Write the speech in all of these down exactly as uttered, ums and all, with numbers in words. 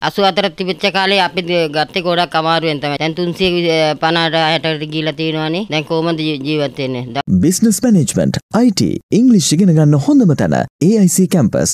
අසූ හතර තිබිච්ච කාලේ අපි ගත්තේ ගොඩක් අමාරුවෙන් තමයි. දැන් තුන්සිය පනහට හැටට ගිහිලා තියෙනවානේ. දැන් කොහොමද ජීවත් වෙන්නේ? Business Management I T English ඉගෙන ගන්න හොඳම තැන A I C Campus.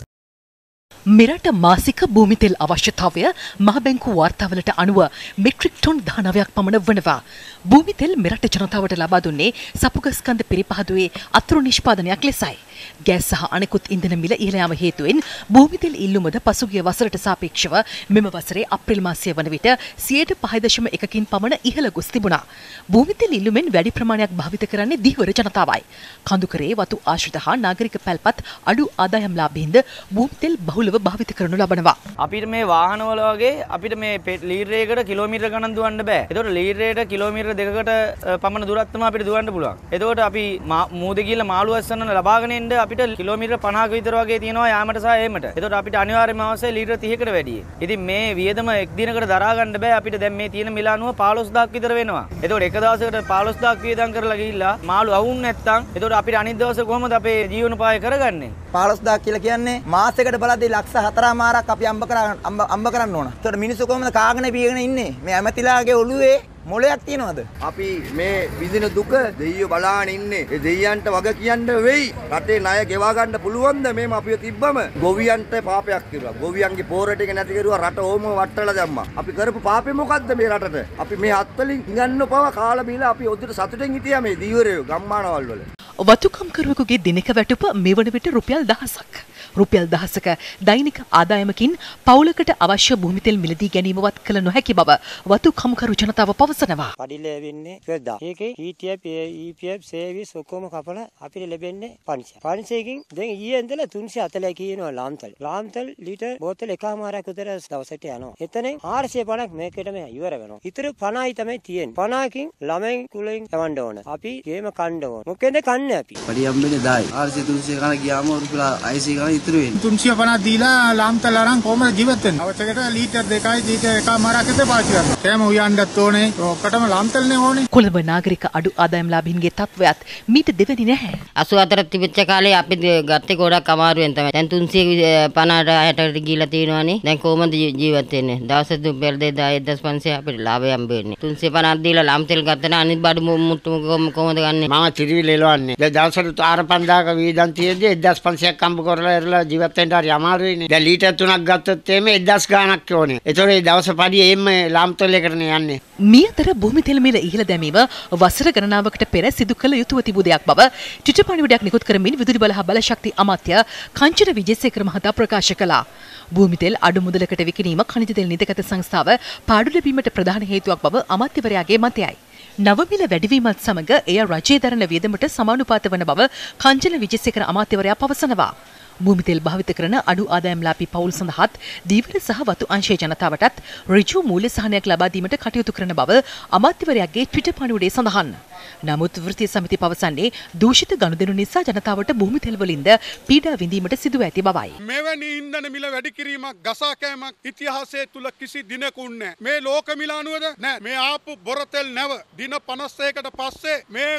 මෙරට මාසික භූමි තෙල් අවශ්‍යතාවය මහ බැංකු වාර්තාවලට අනුව මෙට්‍රික් ටොන් දහනවයක් පමණ වනවා. භූමි තෙල් මෙරට ජනතාවට ලබා දුන්නේ සපුගස්කන්ධ පිරිපහදුවේ අතුරු නිෂ්පාදනයක් ලෙසයි. ගෑස් සහ අනෙකුත් ඉන්ධන මිල ඉහළ යාම හේතුවෙන් භූමි තෙල් ඉල්ලුමද පසුගිය වසරට සාපේක්ෂව මෙම වසරේ අප්‍රේල් මාසය වන විට සියයට පහ දශම එකකින් පමණ ඉහළ ගොස් තිබුණා. භූමි තෙල් ඉල්ලුමෙන් වැඩි ප්‍රමාණයක් භාවිත කරන්නේ දීවර ජනතාවයි. කඳුකරේ වතු ආශ්‍රිත හා නාගරික පැල්පත් අඩු ආදායම් ලාභීන්ද භූමි තෙල් බහුලව භාවිත කරනු ලබනවා. අපිට මේ වාහනවල වගේ අපිට මේ ලීටරයකට කිලෝමීටර ගණන් දුවන්න බෑ. ඒතකොට ලීටරයට කිලෝමීටර දෙකකට පමණ දුරක් තමයි අපිට දුවන්න පුළුවන්. ඒතකොට අපි මූදේ ගිහලා මාළු අස්සන්න ලබාගෙන ඉන්න අපිට කිලෝමීටර පනහක විතර වගේ තියෙනවා යාමට සහ ඒමට. ඒතකොට අපිට අනිවාර්යයෙන්ම අවශ්‍යයි ලීටර තිහකට වැඩි. ඉතින් මේ වියදම එක් දිනකට දරා ගන්න බෑ. අපිට දැන් මේ තියෙන මිල අනුව පහළොස් දහසක් විතර වෙනවා. ඒතකොට එක දවසකට පහළොස් දහසක් වියදම් කරලා ගිහිල්ලා මාළු අවුන් නැත්තම් ඒතකොට අපිට අනිත් දවසේ කොහොමද අපේ ජීවනෝපාය කරගන්නේ? පහළොස් දහසක් කියලා කියන්නේ මාසයකට බලද්දී ලක්ෂ හතරමාරක් අපි අම්බ කරන්න අම්බ කරන්න ඕන. ඒතකොට මිනිස්සු කොහොමද කාගෙන බීගෙන ඉන්නේ? මේ ඇමතිලාගේ ඔළුවේ මොලයක් තියනවද? අපි මේ විඳින දුක දෙයියෝ බලාගෙන ඉන්නේ. ඒ දෙයියන්ට වග කියන්න වෙයි. රටේ ණය ගෙවා ගන්න පුළුවන්ද මේම අපිව තිබ්බම? ගොවියන්ට පාපයක් කිරුවා. ගොවියන්ගේ පෝර ටික නැති කරුවා රට ඕම වට්ටලා දැම්මා. අපි කරපු පාපේ මොකද්ද මේ රටට? අපි මේ හත් වලින් ඉඟන්න පව කාලා බීලා අපි ඔද්දට සතුටෙන් හිටියා මේ දීවරයෝ ගම්මානවල් වල. වතුකම්කරුවෙකුගේ දිනක වැටුප මෙවන විට රුපියල් දහසක්. රුපියල් දහසක දෛනික ආදායමකින් පවුලකට අවශ්‍ය භූමි තෙල් මිලදී ගැනීමවත් කළ නොහැකි බව වතුකම්කරු ජනතාව පවසනවා. පඩි ලැබෙන්නේ පෙරදා. ඒකේ E T F E P F සේවිස් ඔක්කොම කපලා අපිට ලැබෙන්නේ පන්සිය. පන්සියකින් දැන් ඊයේ ඉඳලා තුන්සිය හතළිස් කියනවා ලාම්තල්. ලාම්තල් ලීටර් බෝතල් එකමාරක් විතර දවසට යනවා. එතනින් හාරසිය පනහක් මේකටම ඉවර වෙනවා. ඉතුරු පනහයි තමයි තියෙන්නේ. පනහකින් ළමෙන් කුලෙන් යවන්න ඕන. අපි ගේම කන්න ඕන. මොකෙන්ද කන්නේ අපි? පඩි හම්බෙන්නේ දායි. හාරසිය තුන්සිය ගණන් ගියාම රුපියල් අයසිය ගණන් ඉතුරු වෙන්නේ. තුන්සිය පනහ දීලා ලාම්තල් අරන් කොහමද ජීවත් වෙන්නේ? අවශ්‍යකට ලීටර් දෙකයි ලීටර් එකමාරක් විතර පාවිච්චි කරනවා. කෑම උයන්නත් ඕනේ. ඔක්කොටම ලාම්තල්නේ ඕනේ. කොළඹ නාගරික අඩු ආදායම් ලාභීන්ගේ තත්වයත් මීට දෙවෙනි නැහැ. අසූ හතර තිබිච්ච කාලේ අපි ගත්තේ ගොඩක් අමාරුවෙන් තමයි. දැන් තුන්සිය පනහට හැටට ගිහිලා තියෙනවානේ. දැන් කොහොමද ජීවත් වෙන්නේ? දවසට රුපියල් දෙදාස් එක්දහස් පන්සිය අපිට ලාභය හම්බ වෙන්නේ. තුන්සිය පනහක් දීලා ලාම්තෙල් ගත්තා නම් අනිත් බඩු මුට්ටු කොහොමද ගන්නෙ? මම චිරිවිල එලවන්නේ. දැන් දවසට ආර පන්දාක වීදම් තියෙද්දි එක්දහස් පන්සියක් හම්බ කරලා ඉරලා ජීවත් වෙන්න හරි අමාරුයිනේ. දැන් ලීටර් තුනක් ගත්තොත් එimhe එක්දහස් ගාණක් ඕනේ. ඒතකොට ඒ දවස් පඩිය එimhe ලාම්තෙල් එකටනේ යන්නේ. මියතර භූමි තෙල් මිල ඉහළ දැමීම වසර ගණනාවකට පෙර සිදු කළ යුතුව තිබූ දෙයක් බව ට්විටර් පණිවිඩයක් නිකුත් කරමින් විදුලි බල හා බලශක්ති අමාත්‍ය කංචන විජේසේකර මහතා ප්‍රකාශ කළා. භූමි තෙල් අඩු මුදලකට විකිණීම khනිජ තෙල් නිදකත සංස්ථාව පාඩු ලැබීමට ප්‍රධාන හේතුවක් බව අමාත්‍යවරයාගේ මතයයි. නව මිල වැඩිවීමත් සමග එය රජයේ දරන වියදමට සමානුපාත වන බව කංචන විජේසේකර අමාත්‍යවරයා පවසනවා. භූමි තෙල් භාවිත කරන අඩු ආදායම්ලාභී පවුල් සඳහාත් දීවර සහ වතු අංශයේ ජනතාවටත් ඍජු මූල්‍ය සහනයක් ලබා දීමට කටයුතු කරන බව අමාත්‍යවරයාගේ ට්විටර් පණිවුඩේ සඳහන්. නමුත් වෘත්තීය සමිතිය පවසන්නේ දූෂිත ගනුදෙනු නිසා ජනතාවට භූමි තෙල් වලින්ද පීඩා විඳීමට සිදුව ඇති බවයි. මෙවැනි ඉන්ධන මිල වැඩි කිරීමක් ගසා කෑමක් ඉතිහාසයේ තුල කිසි දිනකුත් නැහැ. මේ ලෝක මිල අනුවද නැහැ. මේ ආපු බොර තෙල් නැව දින පනස් එකකට පස්සේ මේ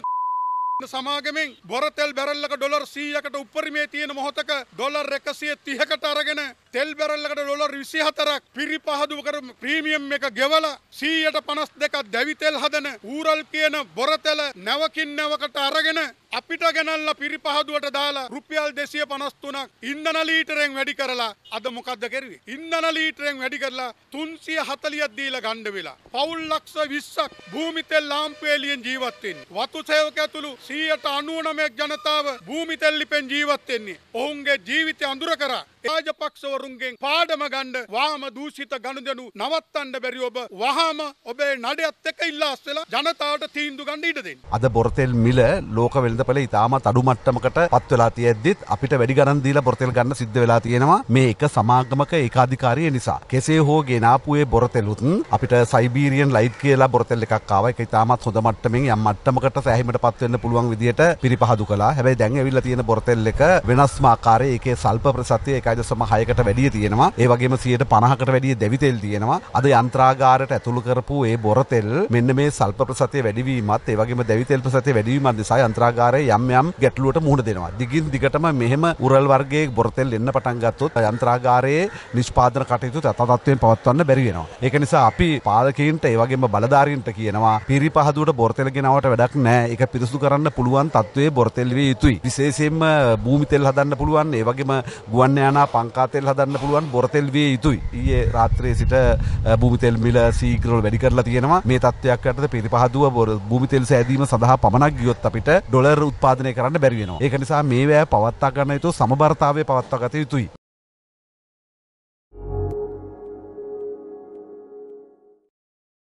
සමාගමෙන් බොර තෙල් බැරල්ලක ඩොලර් සීයකට උපරිමයේ තියෙන මොහොතක ඩොලර් එකසිය තිහකට අරගෙන තෙල් බැරල්ලකට ඩොලර් විසි හතරක් පිරිපහදු කර ප්‍රීමියම් එක ගෙවලා සීයට පනස් දෙකක් දැවි තෙල් හදන ඌරල් කියන බොර තෙල් නැවකින් නැවකට අරගෙන අපිට ගෙනල්ලා පිරිපහදුවට දාලා රුපියල් දෙසිය පනස් තුනක් ඉන්ධන ලීටරෙන් වැඩි කරලා අද මොකද්ද කරුවේ? ඉන්ධන ලීටරෙන් වැඩි කරලා තුන්සිය හතළියක් දීලා ගන්න වෙලා. පවුල් ලක්ෂ විස්සක් භූමි තෙල් ලාම්පු එළියෙන් ජීවත් වෙන්නේ. වතු සේවකයා තුළු සීයට අනූනවයක් ජනතාව භූමි තෙල් ලිපෙන් ජීවත් වෙන්නේ. ඔවුන්ගේ ජීවිතය අඳුර කරා රාජපක්ෂවරුන්ගෙන් පාඩම ගන්න වාම දූෂිත ගනුදෙනු නවත්තන්න බැරි ඔබ වහාම ඔබේ නඩයත් එක්ක ඉල්ලා අස්සලා ජනතාවට තීන්දුව ගන්න ඉඩ දෙන්න. අද බොරතෙල් මිල ලෝක වෙළඳපොළ ඉතාමත් අඩු මට්ටමකට පත් වෙලා තියෙද්දිත් අපිට වැඩි ගණන් දීලා බොරතෙල් ගන්න සිද්ධ වෙලා තියෙනවා මේ එක සමාගමක ඒකාධිකාරිය නිසා. කෙසේ හෝ ගෙනාපු ඒ බොරතෙලුත් අපිට සයිබීරියන් ලයිට් කියලා බොරතෙල් එකක් ආවා. ඒක ඉතාමත් හොඳ මට්ටමින් යම් මට්ටමකට සෑහීමට පත් වෙන්න පුළුවන් විදියට පිරිපහදු කළා. හැබැයි දැන් ඇවිල්ලා තියෙන බොරතෙල් එක වෙනස්ම ආකාරයේ ඒකේ සල්ප ප්‍රසතිය එකයි දශම හයකට වැඩිය තියෙනවා. ඒ වගේම සියයට පනහකට වැඩිය දැවි තෙල් තියෙනවා. අද යන්ත්‍රාගාරයට ඇතුළු කරපු ඒ බොරතෙල් මෙන්න මේ සල්ප ප්‍රසතිය වැඩිවීමත් ඒ වගේම දැවි තෙල් ප්‍රසතිය වැඩිවීමත් නිසා යන්ත්‍රාගාරය යන්ත්‍රාගාරයේ යම් යම් ගැටලුවට මුහුණ දෙනවා. දිගින් දිගටම මෙහෙම උරල් වර්ගයේ බොරතෙල් එන්න පටන් ගත්තොත් යන්ත්‍රාගාරයේ නිෂ්පාදන කටයුතු තත්ත්වයෙන් පවත්වන්න බැරි වෙනවා. ඒක නිසා අපි පාලකයින්ට ඒ වගේම බලධාරීන්ට කියනවා පිරිපහදුවට බොරතෙල් ගෙනවට වැඩක් නැහැ. ඒක පිරිසුදු කරන්න පුළුවන් තත්ත්වයේ බොරතෙල් විය යුතුයි. විශේෂයෙන්ම භූමි තෙල් හදන්න පුළුවන්, ඒ වගේම ගුවන් යානා පංකා තෙල් හදන්න පුළුවන් බොරතෙල් විය යුතුයි. ඊයේ රාත්‍රියේ සිට භූමි තෙල් මිල සීඝ්‍රව වැඩි කරලා තියෙනවා. මේ තත්ත්වයක් යටතේ පිරිපහදුව භූමි තෙල් සෑදීම සඳහා පමණක් ගියොත් අපිට ඩොලර් උත්පාදනය කරන්න බැරි වෙනවා. ඒක නිසා මේවැය පවත්වා ගන්න යුතු සමබරතාවය පවත්වා ගත යුතුයි.